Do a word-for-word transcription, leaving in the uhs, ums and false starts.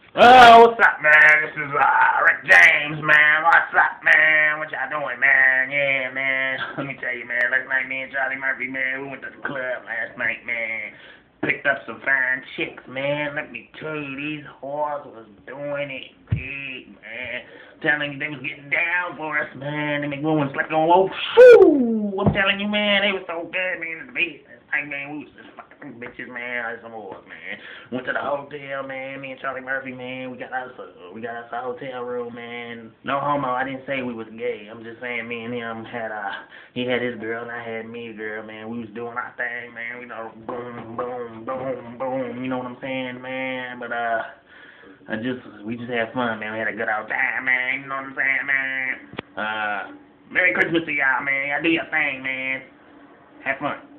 Oh, what's up, man? This is uh, Rick James, man. What's up, man? What y'all doing, man? Yeah, man. Let me tell you, man. Last night, me and Charlie Murphy, man, we went to the club last night, man. Picked up some fine chicks, man. Let me tell you, these whores was doing it big, man. Telling you they was getting down for us, man. Them women slept on whoa, shoo! I'm telling you, man, they was so good, man. In the business, like, man, we was just fucking bitches, man. Like some whores, man. Went to the hotel, man. Me and Charlie Murphy, man. We got us a we got us a hotel room, man. No homo. I didn't say we was gay. I'm just saying me and him had uh he had his girl and I had me girl, man. We was doing our thing, man. You know, boom, boom, boom, boom. You know what I'm saying, man? But uh. I just we just had fun, man. We had a good old time, man. You know what I'm saying, man? Uh, Merry Christmas to y'all, man. Y'all do your thing, man. Have fun.